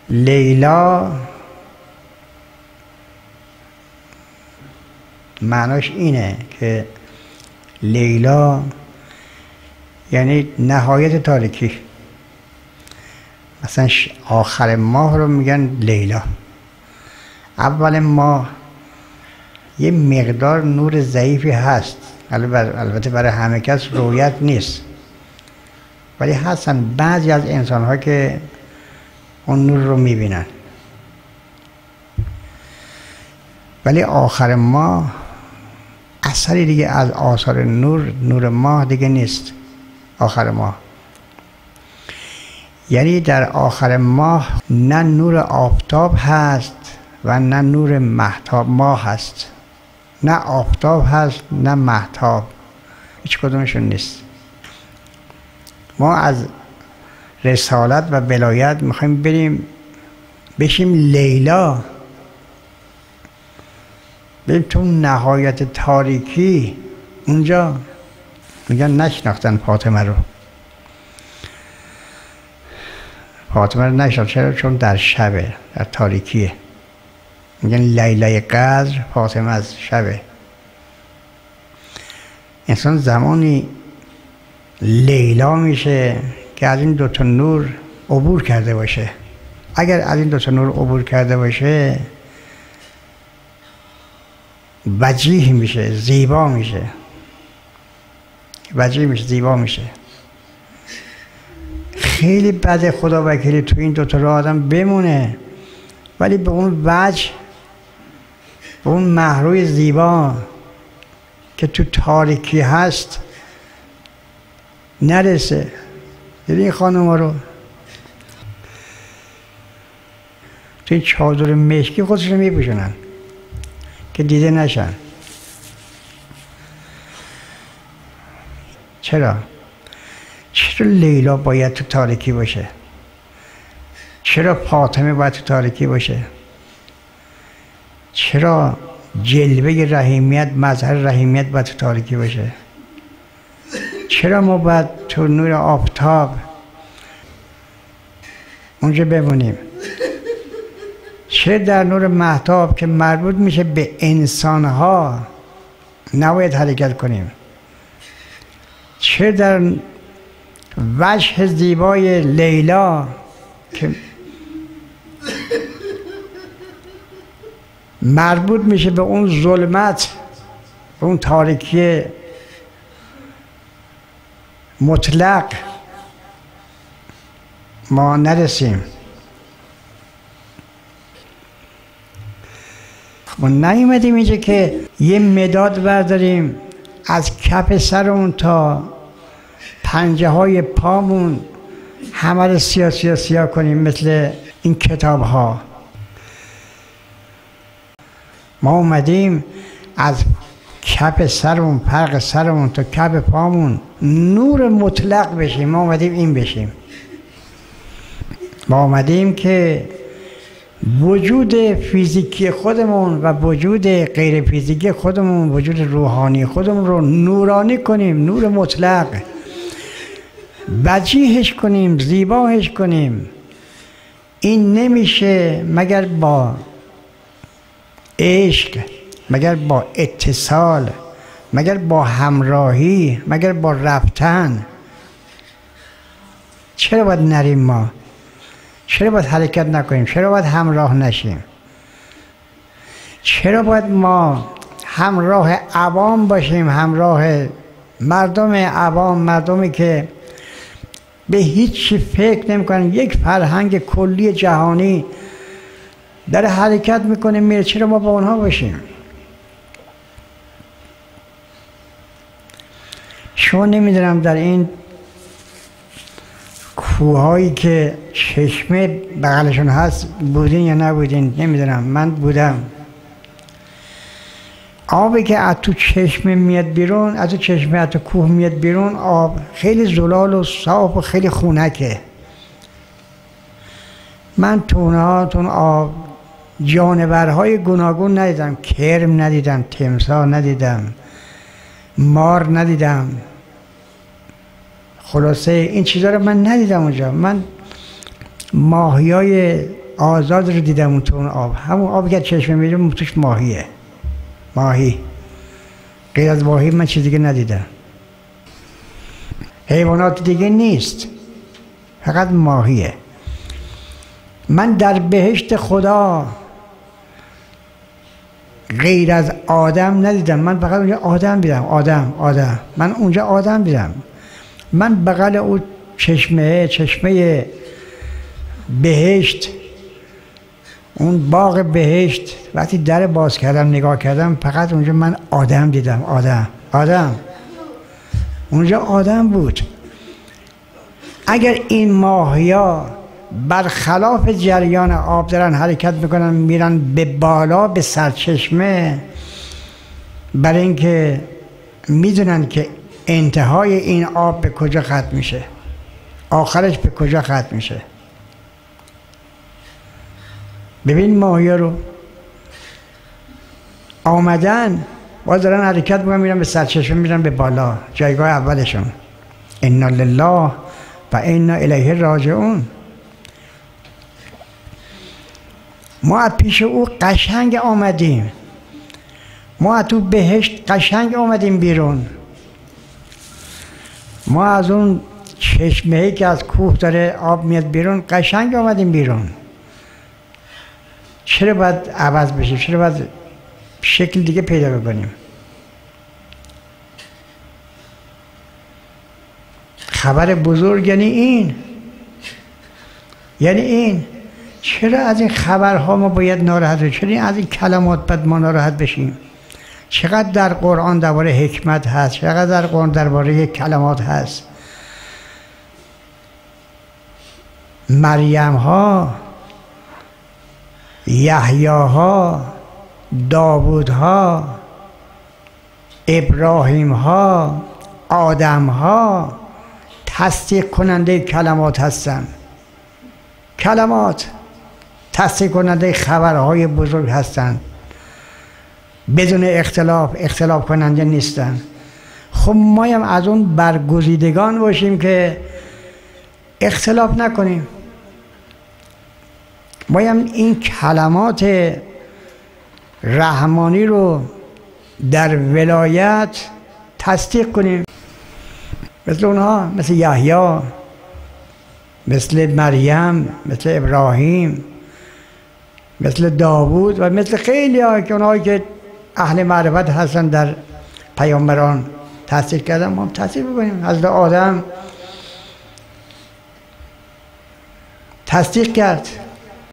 لیلا معناش اینه که لیلا یعنی نهایت تاریکی. مثلا آخر ماه رو میگن لیلا. اول ماه یه مقدار نور ضعیفی هست، البته برای همه کس رویت نیست، ولی هستن بعضی از انسان ها که اون نور رو میبینن. ولی آخر ماه اثری دیگه از آثار نور ماه دیگه نیست. آخر ماه یعنی در آخر ماه نه نور آفتاب هست و نه نور مهتاب ماه هست، نه آفتاب هست نه مهتاب، هیچ کدومشون نیست. ما از رسالت و ولایت میخوایم بریم بشیم لیلا، بریم تو نهایت تاریکی. اونجا میگن نشناختن فاطمه رو. فاطمه رو نشناختن چرا؟ چون در شبه، در تاریکیه. میگن لیله قدر فاطمه از شبه. انسان زمانی لیلا میشه که از این دوتا نور عبور کرده باشه. اگر از این دوتا نور عبور کرده باشه وجیه میشه، زیبا میشه، وجیه میشه، زیبا میشه. خیلی بده خدا وکیلی تو این دوتا راه آدم بمونه ولی به اون وجه، به اون مهروی زیبا که تو تاریکی هست نرسه. دیدی این خانم ها رو تو این چادر مشکی خودش رو میپوشونن که دیده نشن. چرا لیلا باید تو تاریکی باشه؟ چرا فاطمه باید تو تاریکی باشه؟ چرا جلوه رحیمیت، مظهر رحیمیت باید تو تاریکی باشه؟ چرا ما باید تو نور آفتاب اونجا بمونیم؟ چه در نور مهتاب که مربوط میشه به انسانها نباید حرکت کنیم؟ چه در وجه زیبای لیلا که مربوط میشه به اون ظلمت، به اون تاریکی مطلق ما نرسیم؟ ما نیومدیم اینجا که یه مداد برداریم از کف سرمون تا پنجه های پامون همه رو سیاه کنیم مثل این کتاب ها. ما اومدیم از کف سرمون، فرق سرمون تا کف پامون نور مطلق بشیم. ما اومدیم این بشیم. ما اومدیم که وجود فیزیکی خودمون و وجود غیر فیزیکی خودمون، وجود روحانی خودمون رو نورانی کنیم، نور مطلق، وجیهش کنیم، زیباش کنیم. این نمیشه مگر با عشق، مگر با اتصال، مگر با همراهی، مگر با رفتن. چرا باید نریم ما؟ چرا باید حرکت نکنیم؟ چرا باید همراه نشیم؟ چرا باید ما همراه عوام باشیم؟ همراه مردم عوام، مردمی که به هیچ فکر نمی‌کنن، یک فرهنگ کلی جهانی در حرکت میکنه میره. چرا ما با اونها باشیم؟ شما نمیدونم در این کوههایی که چشمه بغلشون هست بودین یا نبودین، نمیدونم. من بودم. آبی که از تو چشمه میاد بیرون، از تو چشمه، از تو کوه میاد بیرون، آب خیلی زلال و صاف و خیلی خنکه. من تو اون آب جانورهای گوناگون ندیدم. کرم ندیدم، تمساح ندیدم، مار ندیدم. خلاصه این چیزا رو من ندیدم اونجا. من ماهیای آزاد رو دیدم اون تو اون آب، همون آبی که چشمه میره توش ماهیه، ماهی. غیر از ماهی من چیز دیگه ندیدم. حیوانات دیگه نیست، فقط ماهیه. من در بهشت خدا غیر از آدم ندیدم. من فقط اونجا آدم دیدم. آدم من اونجا آدم دیدم. من بغل اون چشمه بهشت، اون باغ بهشت، وقتی در باز کردم نگاه کردم، فقط اونجا من آدم دیدم. آدم اونجا آدم بود. اگر این ماهیا برخلاف جریان آب دارن حرکت میکنن، میرن به بالا به سرچشمه، برای اینکه میدونن که انتهای این آب به کجا ختم میشه، آخرش به کجا ختم میشه. ببین ماهیا رو آمدن، باز دارن حرکت میکنن، میرن به سرچشمه، میرن به بالا، جایگاه اولشون. انا لله و انا الیه راجعون. ما از پیش او قشنگ آمدیم، ما از تو بهشت قشنگ آمدیم بیرون، ما از اون چشمه‌ای که از کوه داره آب میاد بیرون قشنگ آمدیم بیرون. چرا باید عوض بشیم؟ چرا باید شکل دیگه پیدا بکنیم؟ خبر بزرگ یعنی این. چرا از این خبرها ما باید ناراحت بشیم؟ چرا از این کلمات باید ما ناراحت بشیم؟ چقدر در قرآن درباره حکمت هست، چقدر در قرآن درباره کلمات هست. مریم ها، یحیی ها، داوود ها، ابراهیم ها، آدم ها تصدیق کننده کلمات هستند. کلمات تصدیق کننده خبرهای بزرگ هستند، بدون اختلاف کننده نیستند. خب ما هم از اون برگزیدگان باشیم که اختلاف نکنیم. ما هم این کلمات رحمانی رو در ولایت تصدیق کنیم، مثل اونها، مثل یحیی، مثل مریم، مثل ابراهیم، مثل داوود و مثل خیلی ها که اونهایی که اهل معرفت هستن در پیامبران تصدیق کردن، ما هم تصدیق بکنیم. حضرت آدم تصدیق کرد.